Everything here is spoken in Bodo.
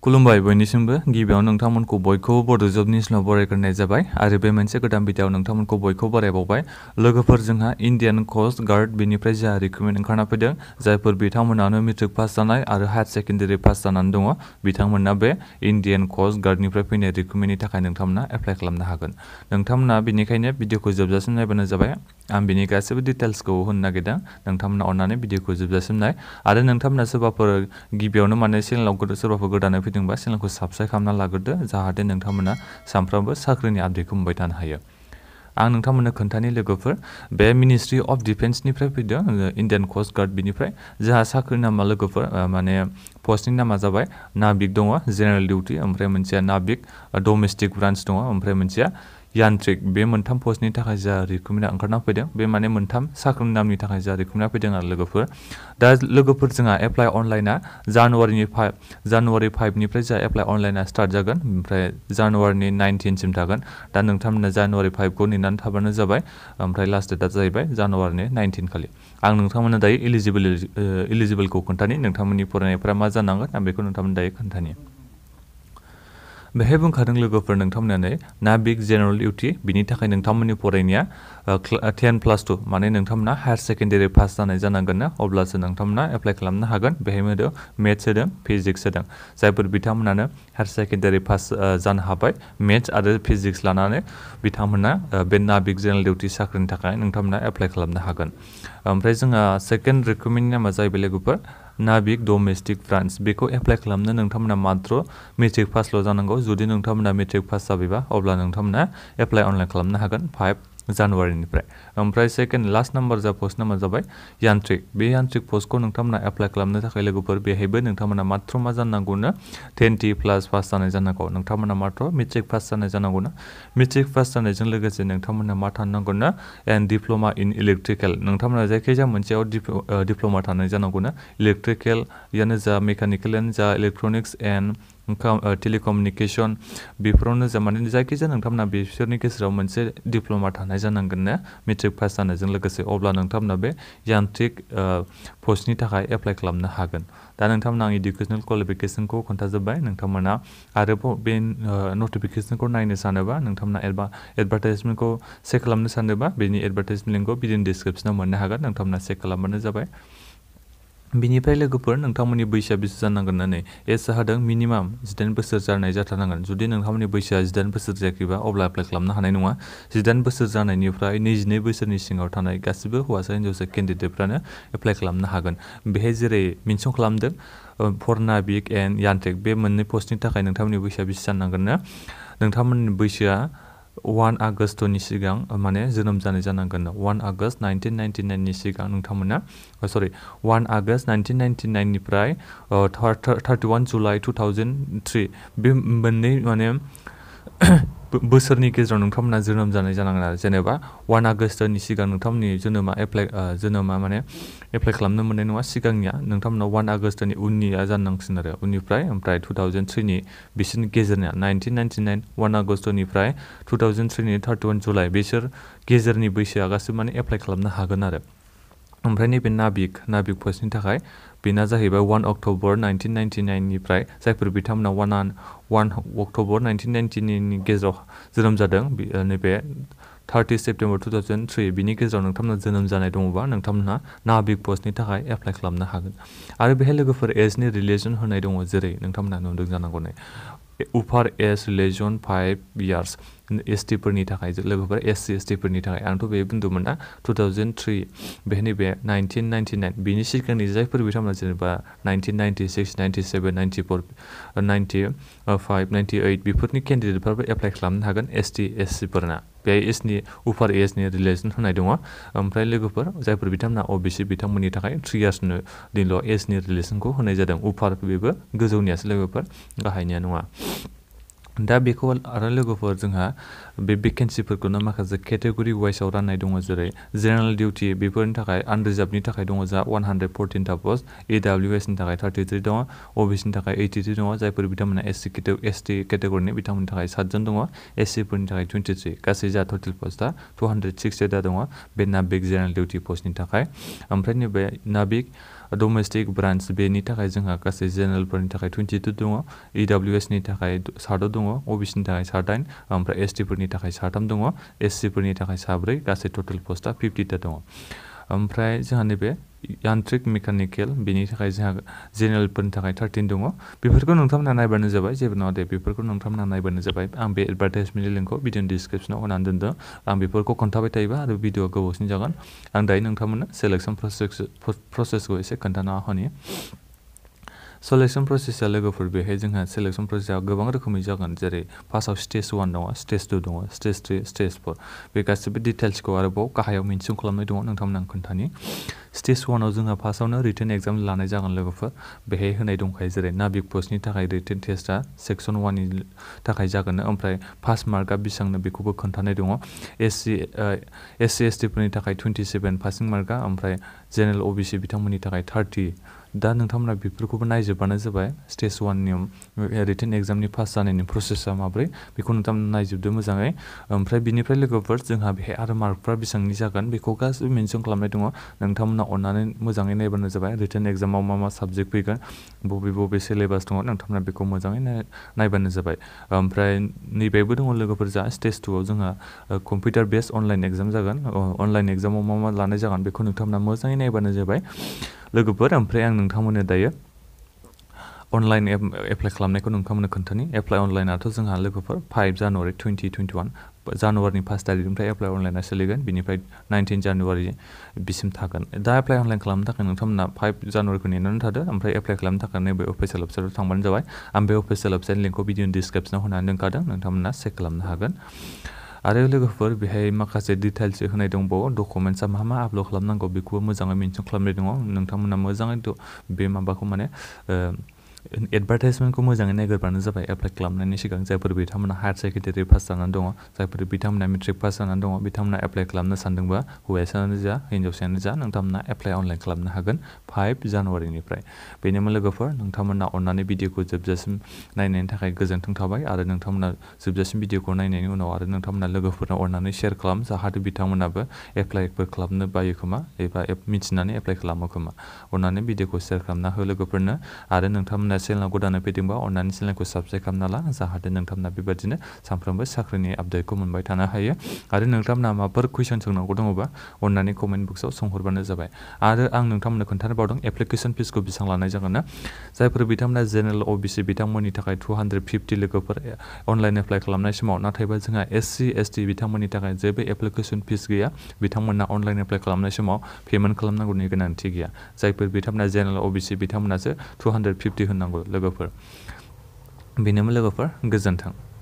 खुलुमबाय बयनिसिमबो गिबियाव नोंथांमोनखौ बयखौबो बड' जबनि स्लाव बरायग्रोनाय जाबाय आरो बे मोनसे गोदान भिडिअआव नोंथांमोनखौ बयखौ बरायबावबाय लोगोफोर जोंहा इन्डियान कस्ट गार्ड बेनिफ्राय जोंहा रिक्रुटमेन्ट ओंखारना फैदों जायफोर बिथांमोनानो मेट्रिक पास जानाय आरो हायार सेकेन्डारि पास जानानै दङ बिथांमोना बे इन्डियान कस्ट गार्डनिफ्राय फैनाय रिक्रुटमेन्टनि थाखाय नोंथांमोना एप्लाइ खालामनो हागोन नोंथांमोना बेनिखायनो भिडिअखौ जोबजासिम नायबानो जाबाय आं बिनि गासैबो डिटेल्सखौ होनो नागिरदों नोंथांमोना अननानै भिडिअखौ जोबजासिम नाय आरो नोंथांमोना सोरबाफोर गिबियावनो माने चेनेलाव सोरबाफोर गोदानै फैदोंबा चेनेलखौ साबस्क्राइब खालामना लाग्रोदो जाहाथे नोंथांमोना सानफ्रोमबो साख्रिनि आपडेटखौ मोनबाय थानो हायो आं नोंथांमोननो खोन्थानि लोगोफोर बे मिनिस्ट्रि अफ डिफेन्सनिफ्राय फैदों इन्डियान कस्ट गार्ड बिनिफ्राय जोंहा साख्रिनि नामा लोगोफोर माने पस्टनि नामा जाबाय नाबिक दङ जेनेरेल डिउटि ओमफ्राय मोनसेया नाबिक डमेस्टिक ब्रान्च दङ ओमफ्राय मोनसेया यान्त्रिक बे मोनथाम पस्टनि थाखाय जा रिक्रुटमेन्टआ ओंखारना फैदों बे माने मोनथाम साख्रिनि नामनि थाखाय जा रिक्रुटमेन्टआ फैदों आरो लोगोफोर दा लोगोफोर जोंहा एप्लाइ अनलाइना जानुवारि 5निफ्राय जा एप्लाइ अनलाइना स्टार्ट जागोन ओमफ्राय जानुवारिनि 19सिम थागोन दा नोंथांमोना जानुवारि 5खौ नेनानै थाबानो जाबाय ओमफ्राय लास्ट डेटआ जाहैबाय जानुवारिनि 19 खालि आं नोंथांमोननो दायो इलिजिबोलखौ खोन्थानि नोंथांमोननि फरायनायफोरा मा जानांगोन आं बेखौ नोंथांमोननो दायो खोन्थानि बेहाय बुंखादों लोगोफोर नोंथांमोनानो नाबिक जेनेरेल डिउटि बिनि थाखाय नोंथांमोननि फरायनाया 10+2 माने नोंथांमोना हायार सेकेन्डारि पास जानाय जानांगोन अब्लासो नोंथांमोना एप्लाइ खालामनो हागोन बेहाय होदों मेथ्स होदों फिजिक्स होदों जायफोर बिथांमोनानो हायार सेकेन्डारि पास जानो हाबाय मेथ्स आरो फिजिक्स लानानै बिथांमोना बे नाबिक जेनेरेल डिउटि साख्रिनि थाखाय नोंथांमोना एप्लाइ खालामनो हागोन ओमफ्राय जोंहा सेकेन्ड रिक्रुटमेन्टनि नामा जाहैबाय लोगोफोर नाबिक डमेस्टिक ब्रान्च बेखौ एप्लाइ खालामनो नोंथांमोना मात्र मेट्रिक पासल' जानांगौ जुदि नोंथांमोना मेट्रिक पास जाबायबा अब्ला नोंथांमोना एप्लाइ अनलाइन खालामनो हागोन 5 जानुवारिनिफ्राय ओमफ्राय सेकेन्ड लास्ट नाम्बार जा पस्ट नामा जाबाय यान्त्रिक बे यान्त्रिक पस्टखौ नोंथांमोना एप्लाइ खालामनो थाखाय लोगोफोर बेहायबो नोंथांमोना मात्र मा जानांगौनो 10++ पास जानाय जानांगौ नोंथांमोना मात्र मेट्रिक पास जानाय जानांगौना मेट्रिक पास जानायजों लोगोसे नोंथांमोना मा थानांगौनो एन्ड डिप्ल'मा इन इलेक्ट्रिकेल नोंथांमोना जायखिजाया मोनसेयाव डिप्ल'मा थानाय जानांगौना इलेक्ट्रिकेलयानो जा मेकानिकेलानो जा इलेक्ट्रनिक्स एन्ड टेलिकमिउनिकेसन बेफोरावनो जा माने जायखिजाया नोंथांमोना बिसोरनि गेजेराव मोनसे डिप्ल'मा थानाय जानांगोन ना मेट्रिक पास जानायजों लोगोसे अब्ला नोंथांमोना बे यान्त्रिक पस्टनि थाखाय एप्लाइ खालामनो हागोन दा नोंथांमोना आं इडुकेसनेल क्वालिफिकेसनखौ खोन्थाजोब्बाय नोंथांमोना आरोबाव बे नटिफिकेसनखौ नायनो सानोबा नोंथांमोना एडभार्टाइजमेन्टखौ चेक खालामनो सानोबा बेनि एडभार्टाइजमेन्ट लिंकखौ बिदिनो डिसक्रिपसनाव मोननो हागोन नोंथांमोना चेक खालामबानो जाबाय बिनिफ्राय लोगोफोर नोंथांमोननि बैसोआ बेसे जानांगोन होननानै एजआ होदों मिनिमाम 18 बोसोर जानाय जाथारनांगोन जुदि नोंथांमोननि बैसोआ 18 बोसोर जायाखैबा अब्ला एप्लाइ खालामनो हानाय नङा 18 बोसोर जानायनिफ्राय 22 बोसोरनि सिङाव थानाय गासिबो हौवासा हिन्जावसा केन्डिडेटफ्रानो एप्लाइ खालामनो हागोन बेहाय जेरै मेनसन खालामदों फर नाबिक एन्ड यान्त्रिक बे मोननै पस्टनि थाखाय नोंथांमोननि बैसोआ बेसे जानांगोननो नोंथांमोननि बैसोआ 1 आगस्टनि सिगां माने जोनोम जानाय जानांगोन 1 आगस्ट 1999नि सिगां नोंथांमोना 1 आगस्ट 1999निफ्राय 31 जुलाइ 2003 बे मोननै माने बोसोरनि गेजेराव नोंथांमोना जोनोम जानाय जानांगोन आरो जेनेबा 1 आगस्टनि सिगां नोंथांमोननि जोनोमा माने एप्लाइ खालामनो मोननाय नङा सिगांनिया नोंथांमोनाव 1 आगस्टनि उननिया जानांसिगोन आरो उननिफ्राय ओमफ्राय 2003नि बिसोरनि गेजेरनिया 1999 1 आगस्टनिफ्राय 2003नि 31 जुलाइ बिसोर गेजेरनि बैसोआ गासिबो माने एप्लाइ खालामनो हागोन आरो ओमफ्राय नैबे नाबिक पस्टनि थाखाय बेना जाहैबाय 1 अक्ट'बर 1999निफ्राय जायफोर बिथांमोना 1 अक्ट'बर 1999नि गेजेराव जोनोम जादों नैबे 30 सेप्टेम्बर 2003 बिनि गेजेराव नोंथांमोना जोनोम जानाय दङबा नोंथांमोनहा नाबिक पस्टनि थाखाय एप्लाइ खालामनो हागोन आरो बेहाय लोगोफोर एजनि रिलेसन होनाय दङ जेरै नोंथांमोना नुदों जानांगौ उफार एज रिलेसन 5 इयार्स ST फोरनि थाखाय लोगोफोर SC ST फोरनि थाखाय आंथ' बे बुंदोंमोन ना 2003 बे नैबे 1999 बिनि सिगांनि जायफोर बिथांमोना जेनेबा 1996 97 94 95 98 बेफोरनि केन्डिडेटफोराबो एप्लाइ खालामनो हागोन ST SC फोरना बे एजनि उफार एजनि रिलेसन होनाय दङ ओमफ्राय लोगोफोर जायफोर बिथांमोना OBC बिथांमोननि थाखाय 3 इयार्सनिल' एजनि रिलेसनखौ होनाय जादों उफार बेबो गोजौनियासो लोगोफोर गाहायनिया नङा दा बेखौ आरो लोगोफोर जोंहा बे भेकेन्सिफोरखौनो माखासे केटेगरि वाइसआव राननाय दङ जेरै जेनेरेल डिउटि बेफोरनि थाखाय आनरिजार्भनि थाखाय दङ जा 114टा पस्ट AWSनि थाखाय 33 दङ OBCनि थाखाय 83 दङ जायफोर बिथांमोना ST केटेगरिनि बिथांमोननि थाखाय 7 जन दङ SC फोरनि थाखाय 23 गासै जा टटेल पस्टआ 260टा दङ बे नाबिक जेनेरेल डिउटि पस्टनि थाखाय ओमफ्राय नैबे नाबिक डोमेस्टिक ब्रान्च बेनि थाखाय जोंहा गासै जेनेरेलफोरनि थाखाय 22 दङ EWS नि थाखाय 7 दङ OBC नि थाखाय 7 ओमफ्राय ST फोरनि थाखाय 3 दङ SC फोरनि थाखाय 4 गासै टोटल पोस्टआ 50 ता दङ ओमफ्राय जोंहा नैबे यान्त्रिक मेकानिकेल बेनि थाखाय जोंहा जेनेरेलफोरनि थाखाय 13 दङ बेफोरखौ नोंथांमोना नायबानो जाबाय जेबो नङा दे बेफोरखौ नोंथांमोना नायबानो जाबाय आं बे एडभार्टाइजमेन्टनि लिंकखौ भिडिअनि डिसक्रिप्शनाव होनानै दोनदों आं बेफोरखौ खोन्थाबाय थायोबा आरो भिडिअआ गोबावसिन जागोन आं दायो नोंथांमोननो सिलेक्शन प्रसेसखौ एसे खोन्थाना होनि सिलेक्शन प्रसेसआ लोगोफोर बेहाय जोंहा सिलेक्शन प्रसेसआ गोबां रोखोमै जागोन जेरै फार्स्टआव स्टेज 1 दङ स्टेज 2 दङ स्टेज 3 स्टेज 4 बे गासिबो डिटेल्सखौ आरोबाव गाहायाव मेनसन खालामनाय दङ नोंथांमोना आं खोन्थानि स्टेज 1 आव जोंहा फार्स्टआवनो रिटेन एग्जाम लानाय जागोन लोगोफोर बेहाय होनाय दंखायो जेरै नाबिक पोस्टनि थाखाय रिटेन टेस्टआ सेक्सन 1 नि थाखाय जागोन ओमफ्राय पास मार्कआ बेसेबांनो बेखौबो खोन्थानाय दङ SC ST फोरनि थाखाय 27 पासिं मार्कआ ओमफ्राय जेनेरेल OBC बिथांमोननि थाखाय 30 दा नोंथांमोना बेफोरखौबो नायजोबबानो जाबाय स्टेज 1 नि रिटेन एग्जामनि पास जानायनि प्रसेसआ माब्रै बेखौ नोंथांमोना नायजोबदो मोजाङै ओमफ्राय बिनिफ्राय लोगोफोर जोंहा बेहाय आरो मार्कफ्रा बेसेबांनि जागोन बेखौ गासिबो मेनसन खालामनाय दङ नोंथांमोना अननानै मोजाङै नायबानो जाबाय रिटेन एग्जामाव मा साबजेक्ट फैगोन बबे सिलेबास दङ नोंथांमोना बेखौ मोजाङै नायबानो जाबाय ओमफ्राय नैबेबो दङ लोगोफोर जा स्टेज 2 आव जोंहा कम्पिउटार बेस्ड अनलाइन एग्जाम जागोन अनलाइन एग्जामाव मा लानाय जागोन बेखौ नोंथांमोना मोजाङै नायबानो जाबाय लोगोफोर ओमफ्राय आं नोंथांमोननो दायो अनलाइन एप्लाइ खालामनायखौ नोंथांमोननो खोन्थानि एप्लाइ अनलाइनाथ' जोंहा लोगोफोर 5 जानुवारि 2021 जानुवारिनि 1 तारिखनिफ्राय एप्लाइ अनलाइना सोलिगोन बिनिफ्राय 19 जानुवारि बिसिम थागोन दा एप्लाइ अनलाइन खालामनो थाखाय नोंथांमोना 5 जानुवारिखौ नेनानै थादो ओमफ्राय एप्लाइ खालामनो थाखाय नैबे अफिसियेल वेबसाइटआव थांबानो जाबाय आं बे अफिसियेल वेबसाइटनि लिंकखौ भिडिअनि डिसक्रिप्शनाव होनानै दोनखादों नोंथांमोना चेक खालामनो हागोन आरो लोगोफोर बेहाय माखासे डिटेल्स होनाय दंबावो डकुमेन्टसा मा आपल'ड खालामनांगौ बेखौबो मोजाङै मेनसन खालामनाय दङ नोंथांमोना मोजाङै बे माबाखौ माने एडभार्टाइजमेन्टखौ मोजाङै नायग्रोबानो जाबाय एप्लाइ खालामनायनि सिगां जायफोर बिथांमोना हायार सेकेन्डारि पास जानानै दङ जायफोर बिथांमोना मेट्रिक पास जानानै दङ बिथांमोना एप्लाइ खालामनो सानदोंबा हौवासायानो जा हिन्जावसायानो जा नोंथांमोना एप्लाइ अनलाइन खालामनो हागोन 5 जानुवारिनिफ्राय बेनोमोन लोगोफोर नोंथांमोना अननानै भिडिअखौ जोबजासिम नायनायनि थाखाय गोजोन्थों थाबाय आरो नोंथांमोना जोबजासिम भिडिअखौ नायनायनि उनाव आरो नोंथांमोना लोगोफोरनो अननानै शेयार खालाम जाहाथे बिथांमोनाबो एप्लाइफोर खालामनो बायो खोमा एबा मिथिनानै एप्लाइ खालामो खोमा अननानै भिडिअखौ शेयार खालामना हो लोगोफोरनो आरो नोंथांमोना चेनेलाव गोदानै फैदोंबा अननानै चेनेलखौ साबस्क्राइब खालामना ला जाहाथे नोंथांमोना बेबादिनो सानफ्रोमबो साख्रिनि आपडेटखौ मोनबाय थानो हायो आरो नोंथांमोना माबाफोर कुइसन सोंनांगौ दङबा अननानै कमेन्ट बक्सआव सोंहरबानो जाबाय आरो आं नोंथांमोननो खोन्थानो बावदों एप्लिकेसन फिसखौ बेसेबां लानाय जागोन ना जायफोर बिथांमोना जेनेरेल OBC बिथांमोननि थाखाय 250 लोगोफोर अनलाइन एप्लाइ खालामनाय समाव नाथायबा जोंहा SC ST बिथांमोननि थाखाय जेबो एप्लिकेसन फिस गैया बिथांमोना अनलाइन एप्लाइ खालामनाय समाव पेमेन्ट खालामनांगौनि गोनांथि गैया जायफोर बिथांमोना जेनेरेल OBC बिथांमोनासो 250 होनांगौ लोगोफोर बेनोमोन लोगोफोर गोजोन्थों